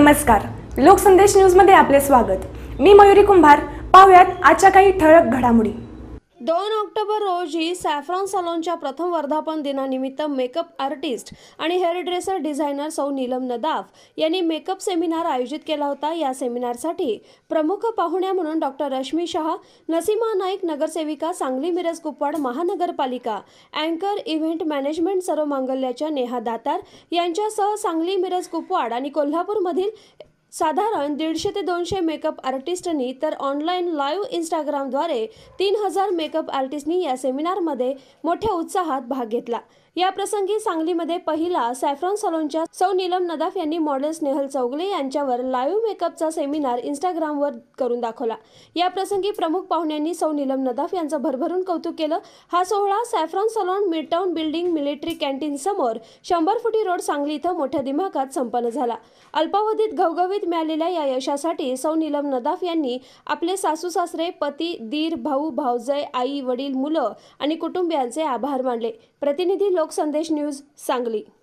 नमस्कार, लोकसंदेश न्यूज मध्ये आपले स्वागत। मी मयुरी कुंभार। पाहूयात आजच्या काही ठळक घडामोडी। 2 ऑक्टोबर रोजी सॅफ्रॉन सलोनच्या प्रथम वर्धापन दिनानिमित्त मेकअप आर्टिस्ट आणि हेअर ड्रेसर डिझायनर सौ नीलम नदाफ यांनी मेकअप सेमिनार आयोजित केला होता। या सेमिनारसाठी प्रमुख पाहुण्या म्हणून डॉक्टर रश्मी शाह, नसीमा नाईक नगरसेविका, सांगली मिरज कुपवाड महानगरपालिका, अँकर इव्हेंट मॅनेजमेंट सर्वमांगल्याच्या नेहा दातार यांच्यासह सांगली मिरज कुपवाड आणि कोल्हापूरमधील साधारण 150 ते 200 मेकअप आर्टिस्टनी तर ऑनलाईन लाईव्ह इंस्टाग्रामद्वारे 3000 मेकअप आर्टिस्टनी या सेमिनारमध्ये मोठ्या उत्साहात भाग घेतला। या प्रसंगी सांगलीमध्ये पहिला सॅफ्रॉन सलोनच्या सौ नीलम नदाफ यांनी मॉडेल स्नेहल चौगले यांच्यावर लाईव्ह मेकअपचा सेमिनार इंस्टाग्रामवर करून दाखवला। या प्रसंगी प्रमुख पाहुण्यांनी सौ नीलम नदाफ यांचं भरभरून कौतुक केलं। हा सोहळा saffron salon midtown building military canteen समोर 100 फुटी रोड सांगली इथं मोठ्या दिमाखात संपन्न झाला। अल्पावधीत घवघवीत मिळालेल्या या यशासाठी सौ नीलम नदाफ यांनी आपले सासू सासरे, पती, दीर, भाऊ, भावजय, आई, वडील, मुलं आणि कुटुंबियांचे आभार मानले। प्रतिनिधी लोकसंदेश न्यूज सांगली।